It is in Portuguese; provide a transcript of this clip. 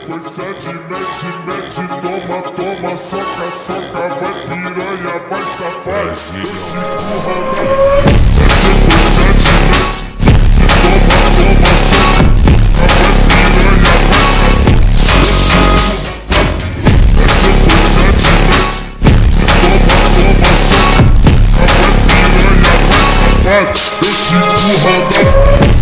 sequência de mete, toma, toma, soca, soca, vai piranha, vai safar, eu te empurra. É sequência de mete, toma, toma, soca, vai piranha, vai safar, eu te empurra. É sequência de mete, toma, toma, soca, vai piranha, vai safar, eu te empurra.